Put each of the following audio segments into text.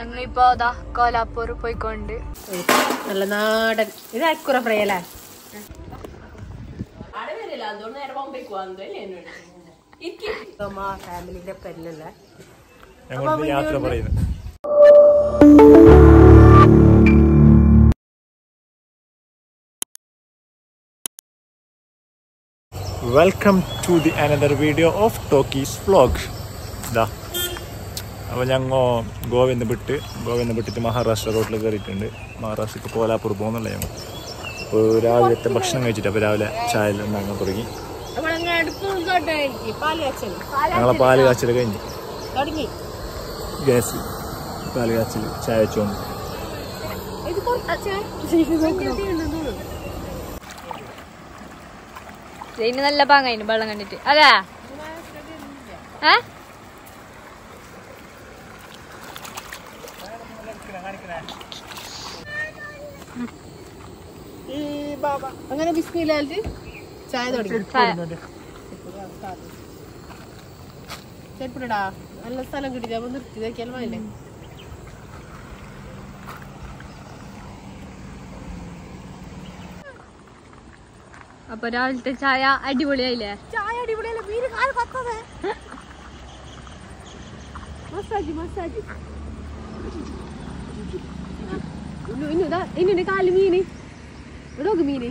ഞങ്ങളിപ്പോ കോലാപ്പൂർ പോയിക്കൊണ്ട് നല്ല നാടൻ ഇത് അക്കുറ ഫ്രൈ അല്ലേ ഫാമിലിന്റെ പെരിലല്ലേ യാത്ര പറയുന്നത്. Welcome to the another video of talkies vlog. ഇതാ അപ്പോൾ ഞങ്ങൾ ഗോവയിൽ വിട്ടിട്ട് മഹാരാഷ്ട്ര റോഡിൽ കയറിയിട്ടുണ്ട്. മഹാരാഷ്ട്ര ഇപ്പോൾ കോലാപ്പൂർ പോകുന്നില്ല ഞങ്ങൾ. അപ്പോൾ രാവിലത്തെ ഭക്ഷണം കഴിച്ചിട്ട് അപ്പോൾ രാവിലെ ചായ ഉണ്ടാക്കാൻ തുടങ്ങി. ഞങ്ങളെ പാല് കാച്ചൽ കഴിഞ്ഞ് ഗ്യാസ് പാല് കാച്ചൽ ചായ വെച്ചോണ്ട് നല്ല പാങ്ങായിരുന്നു വെള്ളം കണ്ടിട്ട്. അതാ അങ്ങനെ ബിസ്മില്ലായിട്ട് ചായ തുടങ്ങി. ചെരുപ്പിടാ നല്ല സ്ഥലം കിട്ടില്ല അപ്പൊ നിർത്തി ഇതാക്കിയാലും മതില്ലേ. അപ്പൊ രാവിലത്തെ ചായ അടിപൊളിയായില്ലേ? ചായ അടിപൊളിയല്ലേ. മീന് കാല് കൊത്തത് മസാജ് ഇന്നു കാല് മീന് ഇടോക്ക് മീന്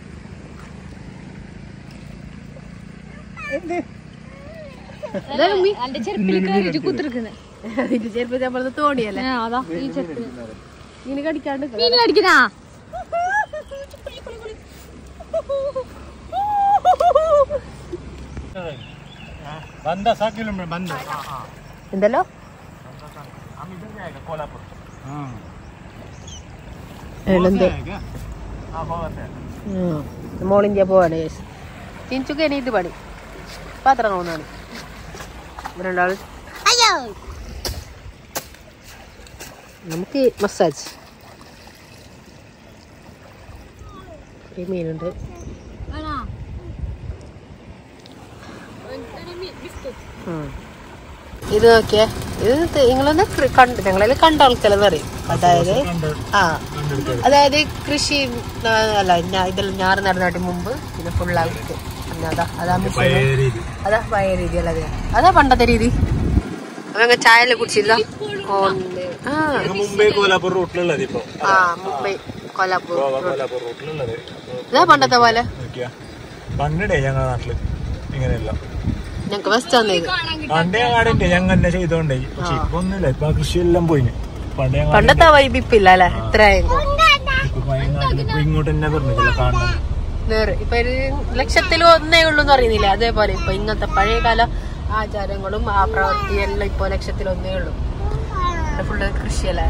എന്റെ ചെരുപ്പിൽ കയറിട്ട് കുത്തിരിക്കുന്നത്. അതിന്റെ ചെരുപ്പ് നമ്മളത് തോണിയല്ലേ. അതാ ഈ ചെരുപ്പ് മീന് കടിക്കാണ്ട് മീന് കടിക്കണാ. എന്തല്ലോ മോളിന്ത്യ പോവാണ്. ചിഞ്ചുക്ക് ഇത് പണി പാത്രം നോന്നാണ് രണ്ടാള്. നമുക്ക് മസാജ് ഈ മീനുണ്ട്. ഇത് നോക്കിയേ, ഇത് നിങ്ങളൊന്ന് ഞങ്ങളെ കണ്ട ആൾക്കാരെന്ന് പറയും. അതായത് കൃഷി അല്ല ഇതെല്ലാം ഞാറ് നടന്നാട്ടി മുമ്പ് പിന്നെ ഫുള്ളായിട്ട് അതാ പഴയ രീതി അല്ല. അതാ പണ്ടത്തെ രീതി. അതങ്ങ് ചായ കുടിച്ചില്ല. മുംബൈ കോലാപ്പൂർ റൂട്ടിലുള്ളത്. മുംബൈ കോലാപ്പൂർ ഇതാ പണ്ടത്തെ പോലെ. പണ്ടേ ഞങ്ങളുടെ നാട്ടില് ഇങ്ങനെയല്ല. ഞങ്ങക്ക് ഫസ്റ്റ് പണ്ടേ കാടിന്റെ ഞങ്ങൾ തന്നെ ചെയ്തോണ്ടേ. പക്ഷെ ഇപ്പൊ ഒന്നുമില്ല. ഇപ്പൊ കൃഷിയെല്ലാം പോയിന്. പണ്ടത്തെ വൈബ് ഇപ്പില്ല അല്ലെ. ഇത്രയും ഇങ്ങോട്ട് തന്നെ പറഞ്ഞില്ല കാണണം. ഇപ്പൊ ഒരു ലക്ഷത്തിൽ ഒന്നേ ഉള്ളൂ എന്ന് പറയുന്നില്ല. അതേപോലെ ഇപ്പൊ ഇങ്ങനത്തെ പഴയകാല ആചാരങ്ങളും ആ പ്രവൃത്തിയെല്ലാം ഇപ്പൊ ലക്ഷത്തിൽ ഒന്നേ ഉള്ളൂ. ഫുള്ള് കൃഷിയല്ലേ.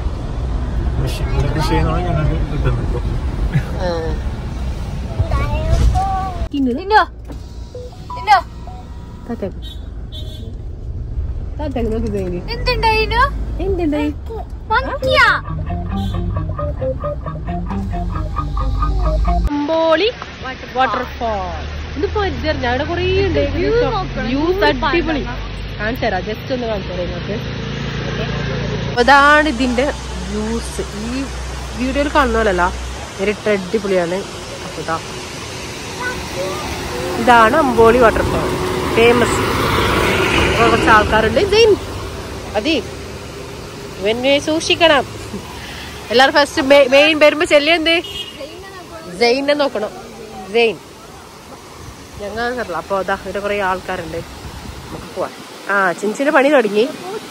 അമ്പോളി വാട്ടർഫാൾ. ഇതിപ്പോ അവിടെ കൊറേ ഉണ്ട്. വ്യൂസ് അടിപൊളി. കാണിച്ചു തരാം, ജസ്റ്റ് ഒന്ന് കാണിച്ചു തരാം നിങ്ങൾക്ക്. അതാണ് ഇതിന്റെ വ്യൂസ്. ഈ വീഡിയോയിൽ കാണുന്നതല്ല, നേരിട്ട് അടിപൊളിയാണ്. അപ്പൊ ഇതാണ് അമ്പോളി വാട്ടർഫാൾ, ഫേമസ്. കുറച്ച് ആൾക്കാരുണ്ട്. അതെ ഇവനെ സൂക്ഷിക്കണം. എല്ലാരും ഫസ്റ്റ് മെയിൻ വരുമ്പോ ചെല്ലിയെന്ത് ജെയിനെ നോക്കണം. ജെയിൻ ഞങ്ങൾ. അപ്പൊ അതാ ഇവിടെ കുറെ ആൾക്കാരുണ്ട്. നമുക്ക് പോവാം. ചിഞ്ചിന്റെ പണി തുടങ്ങി.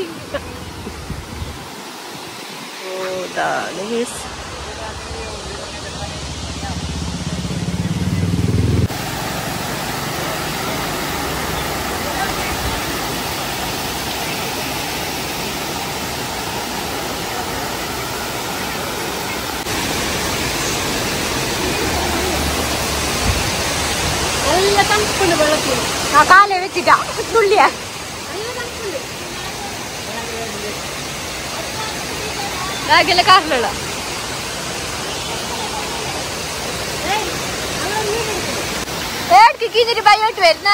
നല്ല തണുപ്പുണ്ട് വെള്ളത്തിൽ. കാലേ വെച്ചിട്ടാ തുള്ളിയാ. കാറിലുള്ള കിഞ്ഞിട്ട് ബയോട്ട് വരുന്ന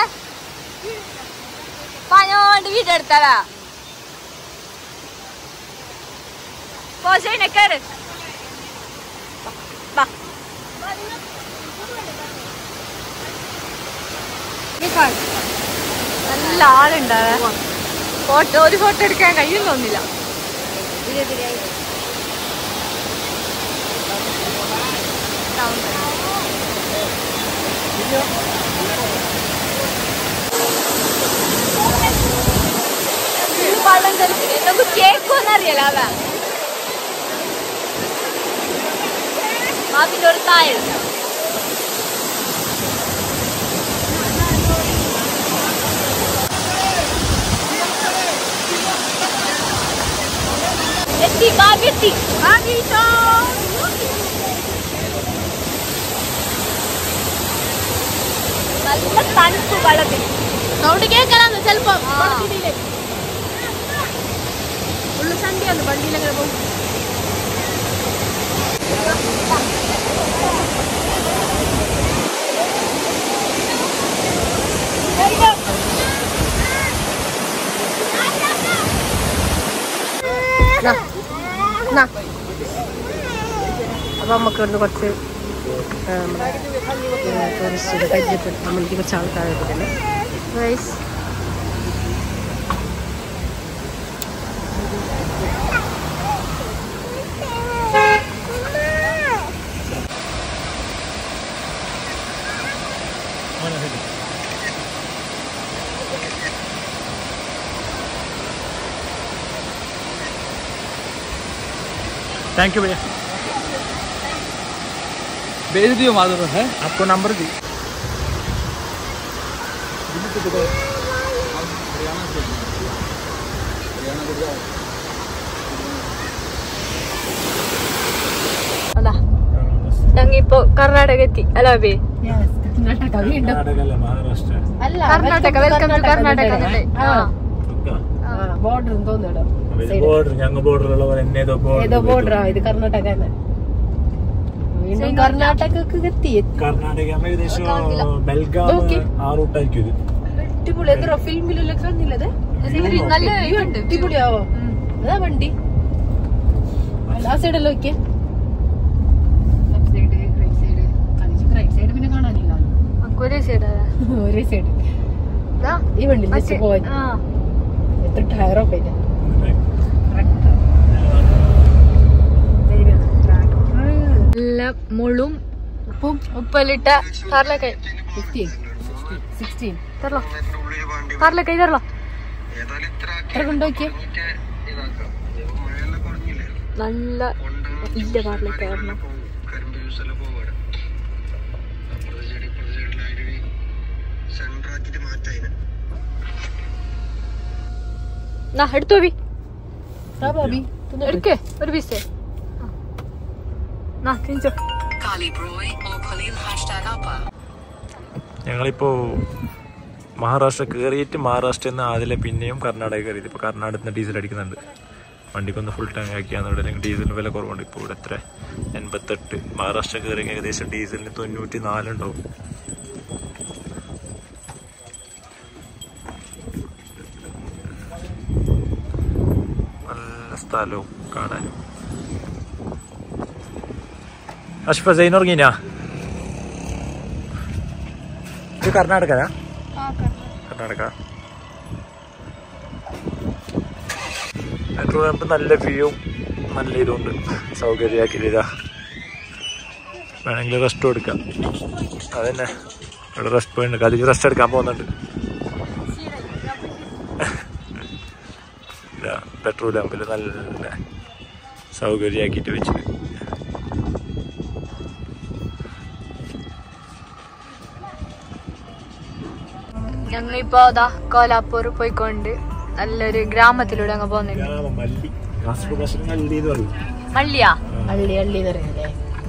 പനോണ്ട് വീടെടുത്താലാ. നല്ല ആളുണ്ടാവേ ഒരു ഫോട്ടോ എടുക്കാൻ കഴിയും തോന്നില്ല. വെള്ളം കളിച്ചില്ല നമുക്ക് കേക്കൊന്നും അറിയല അവ അതിന്റെ ഒരു താഴ എത്തി ഭാഗ്യത്തി നല്ല തണുപ്പ് വെള്ളത്തിൽ സൗണ്ട് കേൾക്കാനാണ് ചിലപ്പോ ഫുള്ള് സന്ധ്യയാണ് വണ്ടിയിലങ്ങനെ പോകും. അപ്പൊ നമുക്ക് ഇവിടുന്ന് കുറച്ച് ടൂറിസ്റ്റ് പരിചയപ്പെട്ടു. നമ്മൾക്ക് കുറച്ച് ആൾക്കാരെ തന്നെ थैंक यू भैया. भेज दियो माधव है आपको नंबर दी. അതാ ഞങ്ങിപ്പോ കർണാടക എത്തി അല്ല ബേ Karnataka welcome to Karnataka border തോന്നുന്നു ബോർഡർ ഞങ്ങൾ ബോർഡറുള്ള പോലെ ഏതോ ബോർഡറാ ഇത് കർണാടക വീണ്ടും കർണാടകക്ക് എത്തി. കർണാടക ഏകദേശം ബെൽഗാം ആ റൂട്ടായിരിക്കും ഇത്. അടിപൊളി എന്തോ ഫിലിമിലെല്ലാം കാണുന്നില്ലത് നല്ല ഇതുണ്ട് അടിപൊളിയാവോ അതാ വണ്ടി ആ സൈഡല്ലോ നോക്കിയേ റൈറ്റ് സൈഡ് പിന്നെ കാണാനില്ല ഒരേ സൈഡ് ഒരേ സൈഡ് ഈ വണ്ടി പോയി എത്ര ടയറൊക്കെ നല്ല മുളും ഉപ്പും ഉപ്പലിട്ട കർലക്കായ് 16 തരലോ കർലക്കായ് തരലോ എത്ര കൊണ്ടുപോക്കിയ നല്ല ഇല്ല കർലക്കായ് എടുത്തോ എടുക്കേ ഒരു പീസേ ഞങ്ങളിപ്പോ മഹാരാഷ്ട്ര കയറിയിട്ട് മഹാരാഷ്ട്രയിൽ നിന്ന് അതിലെ പിന്നെയും കർണാടക കയറിയത്. ഇപ്പോൾ കർണാടകത്തിൽ നിന്ന് ഡീസൽ അടിക്കുന്നുണ്ട്. വണ്ടിക്കൊന്ന് ഫുൾ ടാങ്ക് ആക്കിയാന്ന് ഇവിടെ. അല്ലെങ്കിൽ ഡീസലിന് വില കുറവുണ്ട്. ഇപ്പോൾ ഇവിടെ എത്ര 88. മഹാരാഷ്ട്ര കയറി ഏകദേശം ഡീസലിന് 94 ഉണ്ടാവും. നല്ല സ്ഥലവും കാണാനും. അഷ്ഫ സൈൻ ഉറങ്ങിനാ? ഇത് കർണാടക കർണാടക മെട്രോ നമുക്ക് നല്ല വ്യൂവും നല്ല ഇതുണ്ട്. സൗകര്യമാക്കിയില്ല. വേണമെങ്കിൽ റെസ്റ്റ് എടുക്കാം. അതന്നെ ഇവിടെ റെസ്റ്റ് പോയിട്ടുണ്ട്. അതിൽ റെസ്റ്റ് എടുക്കാൻ പോകുന്നുണ്ട്. പെട്രോൾ പമ്പിൽ നല്ല സൗകര്യമാക്കിയിട്ട് വെച്ചിട്ട് ഞങ്ങളിപ്പോ അതാ കോലാപ്പൂർ പോയിക്കൊണ്ട് നല്ലൊരു ഗ്രാമത്തിലൂടെ അങ്ങ് പോകുന്നുണ്ട്. മള്ളിയാ അള്ളി അള്ളി പറയുന്നല്ലേ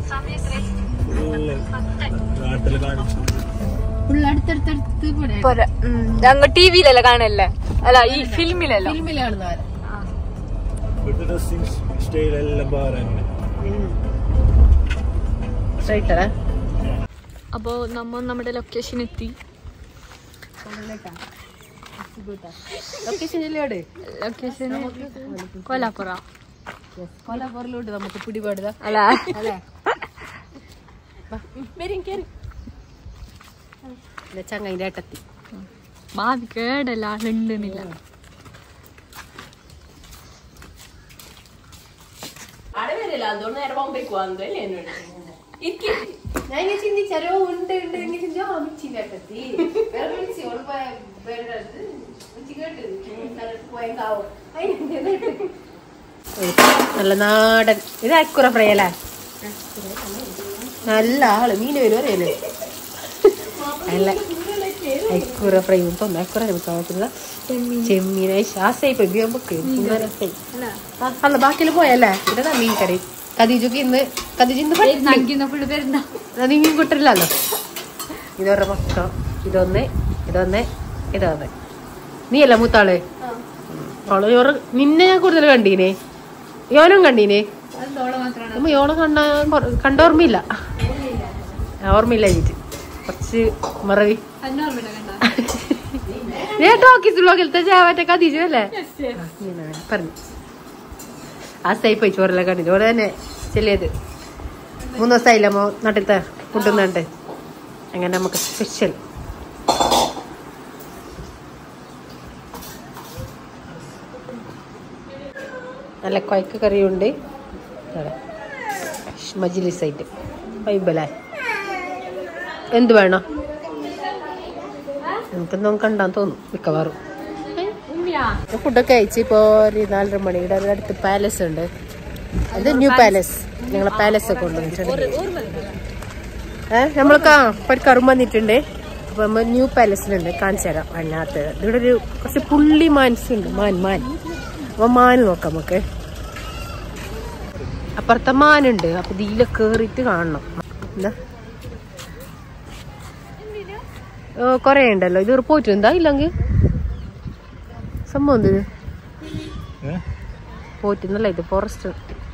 ഞങ്ങൾ ടിവിയിലല്ലേ കാണല്ലേ അല്ല ഈ ഫിലിമിലല്ലോ അപ്പോ നമ്മുടെ ലൊക്കേഷൻ എത്തി. ലൊക്കേഷൻ കൊല്ലാപ്പുറ കൊലപൊറലോട്ട് നമുക്ക് പിടിപാടുക അല്ല അല്ലേ ചങ്ങൈൻ്റെ ഏട്ടത്തി മാവി കേടല്ല ഉണ്ടെന്നില്ല അതുകൊണ്ട് നേരെ ബോംബേക്ക് വന്നു അല്ലേ ഞാൻ ചിന്തിച്ചാലോ ഉണ്ട് ഏട്ടത്തി നല്ല നാടൻ ഇത് അക്കുറ ഫ്രൈ അല്ലേ നല്ല ആള് മീന് വരും അറിയല്ലേ അല്ല അക്കുറ ഫ്രൈ തോന്നുന്നു അക്കുറ പറ്റുന്ന ചെമ്മീനായി ശ്വാസമായി അല്ല ബാക്കിയിൽ പോയല്ലേ ഇതാ മീൻ കറി കദീജക്ക് ഇന്ന് നീ മീൻ കിട്ടില്ലല്ലോ ഇതൊരു മൊത്തം ഇതൊന്ന് നീയല്ല മൂത്താള് അവള് നിന്നെ ഞാൻ കൂടുതൽ കണ്ടീനെ യോനും കണ്ടീനെ യോളെ കണ്ടോർമ്മയില്ല ഓർമ്മയില്ല എനിക്ക് കുറച്ച് മറവി ടോക്കീസ് ബ്ലോഗിലത്തെ മറ്റേ കദീജു അല്ലേ പറഞ്ഞു ആ സൈ പോയി ചോറെല്ലാം കണ്ടിട്ട് ഓടെ തന്നെ ചെല്ലിയത് 3 ദിവസമായില്ലമ്മോ നാട്ടിലത്തെ ഫുഡുന്നുണ്ട് അങ്ങനെ നമുക്ക് സ്പെഷ്യൽ നല്ല കൊയക്ക കറിയുണ്ട് മജിലിസായിട്ട് വൈബല്ലേ എന്ത് വേണോ നമുക്കെന്തോ കണ്ടാന്ന് തോന്നും മിക്കവാറും ഫുഡൊക്കെ അയച്ച് ഇപ്പോൾ ഒരു 4:30 മണിയുടെ അടുത്ത് പാലസ് ഉണ്ട് അത് ന്യൂ പാലസ് ഞങ്ങളെ പാലസ് ഒക്കെ കൊണ്ടുവന്നിട്ടുണ്ട് നമ്മൾക്ക് ഒരു കറും വന്നിട്ടുണ്ട് അപ്പൊ നമ്മൾ ന്യൂ പാലസിലുണ്ട് കാണിച്ചു തരാം അതിനകത്ത് ഇവിടെ ഒരു കുറച്ച് പുള്ളി മാൻസുണ്ട് മാൻ അപ്പൊ മാൻ നോക്കാം നമുക്ക് അപ്പുറത്തെ മാനുണ്ട് അപ്പൊ ഇതിലെ കേറിയിട്ട് കാണണം എന്താ കൊറേ ഉണ്ടല്ലോ ഇത് പോയിട്ടുണ്ടാ ഇല്ലെങ്കിൽ സംഭവം എന്ത് പോറ്റുന്നല്ല ഇത് ഫോറസ്റ്റ്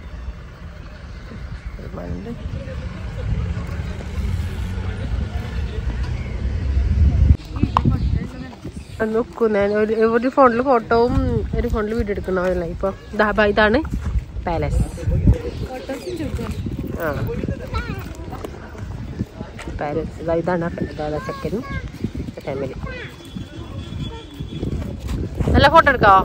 നോക്കുന്ന ഒരു ഫോണില് ഫോട്ടോവും ഒരു ഫോണിൽ വീഡിയോ എടുക്കണമല്ല ഇപ്പൊ ഇതാണ് പാലസ് ആ പാലസ് ഇതാണ് സെക്കൻഡ് ഫാമിലി നല്ല ഫോട്ടോ എടുക്കാവോ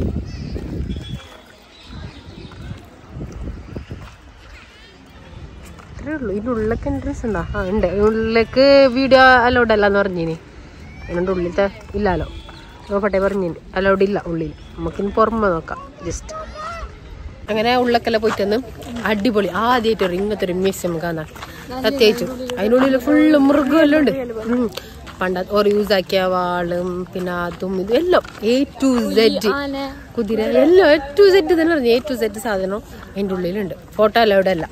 ഇത്രേ ഉള്ളൂ ഇതിനുള്ളിലൊക്കെ എൻട്രൻസ് ഉണ്ടോ ആ ഉണ്ട് ഉള്ളിലേക്ക് വീഡിയോ അലൗഡ് അല്ലാന്ന് പറഞ്ഞിനി അതിൻ്റെ ഉള്ളിലത്തെ ഇല്ലല്ലോ നോക്കട്ടെ പറഞ്ഞിന് അലൗഡ് ഇല്ല ഉള്ളിൽ നമുക്കിന്ന് പുറമെ നോക്കാം ജസ്റ്റ് അങ്ങനെ ഉള്ളൊക്കെല്ലാം പോയിട്ടൊന്ന് അടിപൊളി ആദ്യമായിട്ട് ഇങ്ങനത്തെ ഒരു മ്യൂസിയം കാണാൻ പ്രത്യേകിച്ചും അതിനുള്ളിൽ ഫുള്ള് മൃഗമെല്ലാം ഉണ്ട് പണ്ട ഓർ യൂസ് ആക്കിയ വാളും പിന്നെ അതും ഇതും എല്ലാം A-to-Z കുതിര എല്ലാം A-to-Z തന്നെ പറഞ്ഞു A-to-Z സാധനം അതിൻ്റെ ഉള്ളിലുണ്ട് ഫോട്ടോ അലൗഡ് അല്ല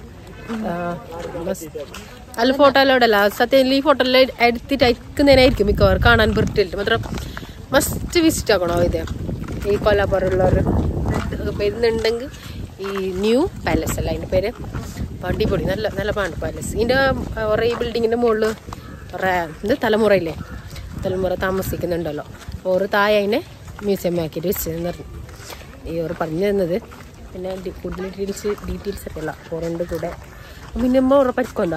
അല്ല ഫോട്ടോ അലൗഡ് അല്ല സത്യം ഈ ഫോട്ടോ എല്ലാം എടുത്തിട്ട് അയക്കുന്നതിനായിരിക്കും മിക്കവാറും കാണാൻ വൃത്തിയിട്ട് മാത്രം മസ്റ്റ് വിസിറ്റ് ആക്കണോ ഇത് ഈ കൊല്ലാപ്പുറമുള്ളവർ വരുന്നുണ്ടെങ്കിൽ ഈ ന്യൂ പാലസ് അല്ല അതിൻ്റെ പേര് അടിപൊളി നല്ല പാണ്ട് പാലസ് ഇതിൻ്റെ കുറേ ഈ ബിൽഡിങ്ങിൻ്റെ മുകളിൽ കുറേ തലമുറയില്ലേ തലമുറ താമസിക്കുന്നുണ്ടല്ലോ ഓറ് താഴെ അതിനെ മ്യൂസിയം ആക്കിയിട്ട് വെച്ചതെന്ന് പറഞ്ഞു ഈ ഓറ് പറഞ്ഞു തന്നത് പിന്നെ കൂടുതൽ ഡീറ്റെയിൽസ് ഒക്കെ ഉള്ള ഓറുണ്ട് കൂടെ മിനിമം ഓറ് പരിക്കുമെന്താ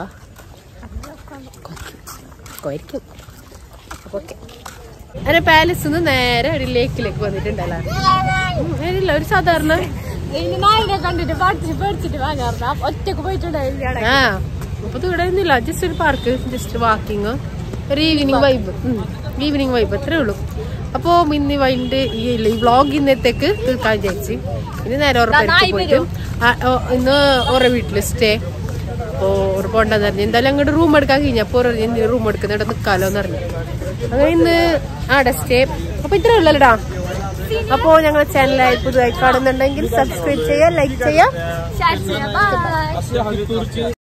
കൊയക്കും അപ്പോൾ ഓക്കെ അങ്ങനെ പാലസിൽ നിന്ന് നേരെ ഒരു ലേക്കിലേക്ക് വന്നിട്ടുണ്ടല്ലോ ഇല്ല ഒരു സാധാരണ കണ്ടിട്ട് പേടിച്ചിട്ട് വാങ്ങാറുണ്ട് ഒറ്റക്ക് പോയിട്ടുണ്ടായില്ല അപ്പൊ ഇവിടെ ഒന്നുമില്ല ജസ്റ്റ് ഒരു പാർക്ക് ജസ്റ്റ് വാക്കിങ് ഒരു ഈവനിങ് വൈബ് അത്രേ ഉള്ളൂ അപ്പോൾ ഇന്ന് വൈകിട്ട് ഈ വ്ളോഗ് ഇന്നത്തേക്ക് തീർക്കാൻ വിചാരിച്ച് ഇനി നേരെ ഉറപ്പായിട്ട് പോയിട്ട് ഇന്ന് ഓരോ വീട്ടിൽ സ്റ്റേ അപ്പോൾ ഒരു പോണ്ടെന്ന് പറഞ്ഞു എന്തായാലും അങ്ങോട്ട് റൂം എടുക്കാൻ കഴിഞ്ഞപ്പോൾ എന്തിനും റൂം എടുക്കുന്നിട നിൽക്കാലോ എന്ന് പറഞ്ഞു അങ്ങനെ ഇന്ന് ആടെ സ്റ്റേ അപ്പൊ ഇത്രേ ഉള്ളല്ലോടാ അപ്പോ ഞങ്ങളുടെ ചാനലായി പുതുതായി കാണുന്നുണ്ടെങ്കിൽ സബ്സ്ക്രൈബ് ചെയ്യുക ലൈക്ക് ചെയ്യുക